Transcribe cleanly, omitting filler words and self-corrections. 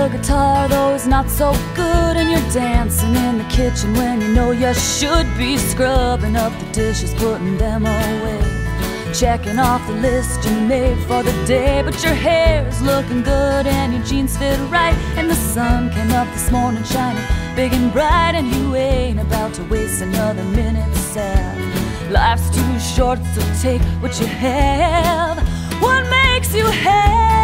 the guitar, though is not so good, and you're dancing in the kitchen when you know you should be scrubbing up the dishes, putting them away, checking off the list you made for the day. But your hair's looking good and your jeans fit right, and the sun came up this morning shining big and bright, and you ain't about to waste another minute sad. Life's too short, so take what you have. What makes you happy?